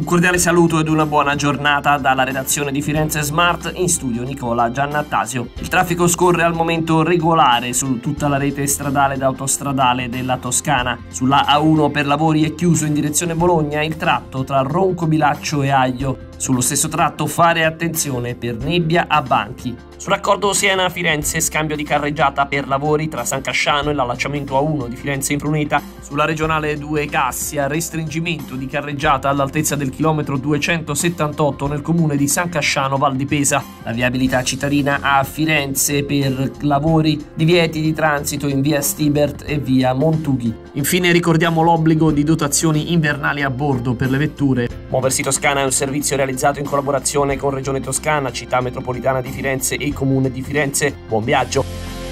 Un cordiale saluto ed una buona giornata dalla redazione di Firenze Smart, in studio Nicola Giannattasio. Il traffico scorre al momento regolare su tutta la rete stradale ed autostradale della Toscana. Sulla A1 per lavori è chiuso in direzione Bologna il tratto tra Roncobilaccio e Aglio. Sullo stesso tratto fare attenzione per nebbia a Banchi. Sul raccordo Siena-Firenze scambio di carreggiata per lavori tra San Casciano e l'allacciamento A1 di Firenze in Pruneta. Sulla regionale 2 Cassia restringimento di carreggiata all'altezza del chilometro 278 nel comune di San Casciano Val di Pesa. La viabilità cittadina a Firenze per lavori, divieti di transito in via Stibert e via Montughi. Infine ricordiamo l'obbligo di dotazioni invernali a bordo per le vetture. Muoversi Toscana è un servizio realizzato in collaborazione con Regione Toscana, Città Metropolitana di Firenze e Comune di Firenze. Buon viaggio!